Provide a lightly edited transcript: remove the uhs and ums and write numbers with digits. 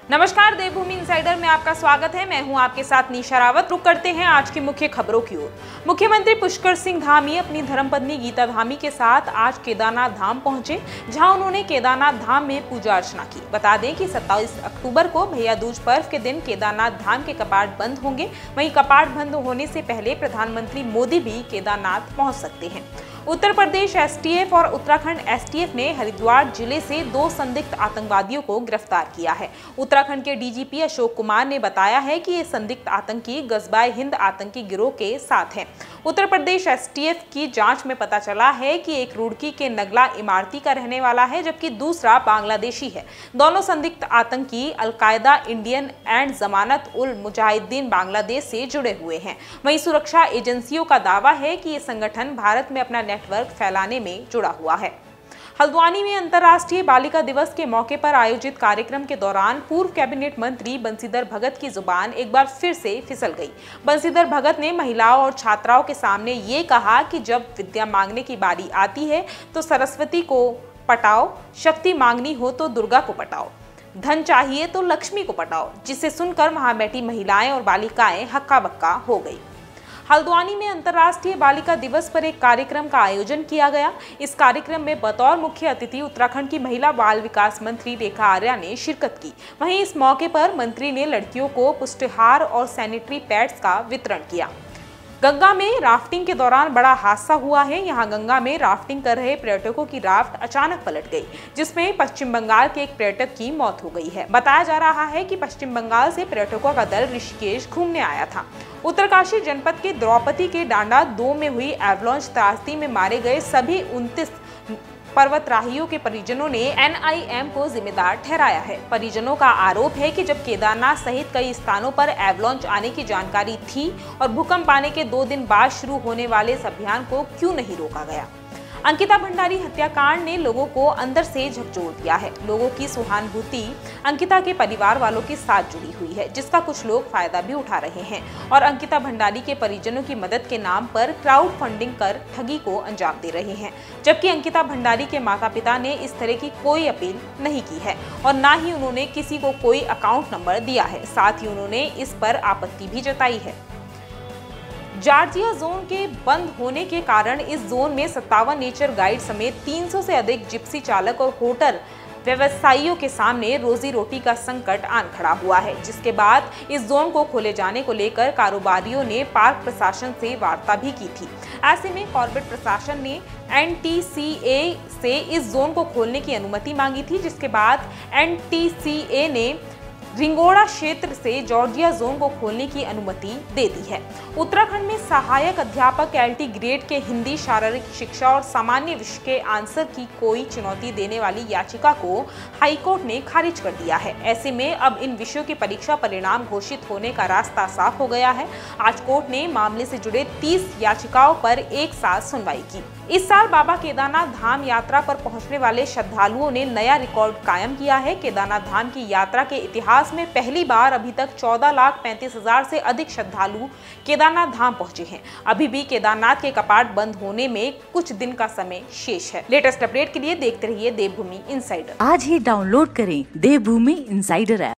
नमस्कार, देवभूमि इनसाइडर में आपका स्वागत है। मैं हूं आपके साथ निशा रावत। रुक करते हैं आज की मुख्य खबरों की ओर। मुख्यमंत्री पुष्कर सिंह धामी अपनी धर्मपत्नी गीता धामी के साथ आज केदारनाथ धाम पहुंचे, जहां उन्होंने केदारनाथ धाम में पूजा अर्चना की। बता दें कि 27 अक्टूबर को भैया दूज पर्व के दिन केदारनाथ धाम के कपाट बंद होंगे। वहीं कपाट बंद होने से पहले प्रधानमंत्री मोदी भी केदारनाथ पहुंच सकते हैं। उत्तर प्रदेश एसटीएफ और उत्तराखंड एसटीएफ ने हरिद्वार जिले से 2 संदिग्ध आतंकवादियों को गिरफ्तार किया है। उत्तराखंड के डीजीपी अशोक कुमार ने बताया है कि ये संदिग्ध आतंकी गजबाए हिंद आतंकी गिरोह के साथ हैं। उत्तर प्रदेश एसटीएफ की जांच में पता चला है कि एक रुड़की के नगला इमारती का रहने वाला है, जबकि दूसरा बांग्लादेशी है। दोनों संदिग्ध आतंकी अलकायदा इंडियन एंड जमानत उल मुजाहिदीन बांग्लादेश से जुड़े हुए हैं। वहीं सुरक्षा एजेंसियों का दावा है कि ये संगठन भारत में अपना नेटवर्क फैलाने में जुड़ा हुआ है। हल्द्वानी में अंतर्राष्ट्रीय बालिका दिवस के मौके पर आयोजित कार्यक्रम के दौरान पूर्व कैबिनेट मंत्री बंशीधर भगत की जुबान एक बार फिर से फिसल गई। बंशीधर भगत ने महिलाओं और छात्राओं के सामने ये कहा कि जब विद्या मांगने की बारी आती है तो सरस्वती को पटाओ, शक्ति मांगनी हो तो दुर्गा को पटाओ, धन चाहिए तो लक्ष्मी को पटाओ, जिसे सुनकर वहां बैठी महिलाएं और बालिकाएं हक्का बक्का हो गई। हल्द्वानी में अंतर्राष्ट्रीय बालिका दिवस पर एक कार्यक्रम का आयोजन किया गया। इस कार्यक्रम में बतौर मुख्य अतिथि उत्तराखंड की महिला बाल विकास मंत्री रेखा आर्या ने शिरकत की। वहीं इस मौके पर मंत्री ने लड़कियों को पुष्टिहार और सैनिटरी पैड्स का वितरण किया। गंगा में राफ्टिंग के दौरान बड़ा हादसा हुआ है। यहां गंगा में राफ्टिंग कर रहे पर्यटकों की राफ्ट अचानक पलट गई, जिसमें पश्चिम बंगाल के एक पर्यटक की मौत हो गई है। बताया जा रहा है कि पश्चिम बंगाल से पर्यटकों का दल ऋषिकेश घूमने आया था। उत्तरकाशी जनपद के द्रौपदी के डांडा 2 में हुई एवलांच त्रासदी में मारे गए सभी 29 पर्वतराहियों के परिजनों ने एनआईएम को जिम्मेदार ठहराया है। परिजनों का आरोप है कि जब केदारनाथ सहित कई स्थानों पर एवलांच आने की जानकारी थी और भूकंप आने के 2 दिन बाद शुरू होने वाले इस अभियान को क्यों नहीं रोका गया। अंकिता भंडारी हत्याकांड ने लोगों को अंदर से झकझोर दिया है। लोगों की सहानुभूति अंकिता के परिवार वालों के साथ जुड़ी हुई है, जिसका कुछ लोग फायदा भी उठा रहे हैं और अंकिता भंडारी के परिजनों की मदद के नाम पर क्राउड फंडिंग कर ठगी को अंजाम दे रहे हैं। जबकि अंकिता भंडारी के माता पिता ने इस तरह की कोई अपील नहीं की है और न ही उन्होंने किसी को कोई अकाउंट नंबर दिया है। साथ ही उन्होंने इस पर आपत्ति भी जताई है। जॉर्जिया जोन के बंद होने के कारण इस जोन में 57 नेचर गाइड समेत 300 से अधिक जिप्सी चालक और होटल व्यवसायियों के सामने रोजी रोटी का संकट आन खड़ा हुआ है, जिसके बाद इस जोन को खोले जाने को लेकर कारोबारियों ने पार्क प्रशासन से वार्ता भी की थी। ऐसे में कॉर्बेट प्रशासन ने एनटीसीए से इस जोन को खोलने की अनुमति मांगी थी, जिसके बाद एनटीसीए ने रिंगोड़ा क्षेत्र से जॉर्जिया जोन को खोलने की अनुमति दे दी है। उत्तराखंड में सहायक अध्यापक एलटी ग्रेड के हिंदी, शारीरिक शिक्षा और सामान्य विषय के आंसर की कोई चुनौती देने वाली याचिका को हाईकोर्ट ने खारिज कर दिया है। ऐसे में अब इन विषयों की परीक्षा परिणाम घोषित होने का रास्ता साफ हो गया है। आज कोर्ट ने मामले से जुड़े 30 याचिकाओं पर एक साथ सुनवाई की। इस साल बाबा केदारनाथ धाम यात्रा पर पहुंचने वाले श्रद्धालुओं ने नया रिकॉर्ड कायम किया है। केदारनाथ धाम की यात्रा के इतिहास में पहली बार अभी तक 14,35,000 से अधिक श्रद्धालु केदारनाथ धाम पहुंचे हैं। अभी भी केदारनाथ के कपाट बंद होने में कुछ दिन का समय शेष है। लेटेस्ट अपडेट के लिए देखते रहिए देवभूमि इनसाइडर। आज ही डाउनलोड करें देवभूमि इनसाइडर ऐप।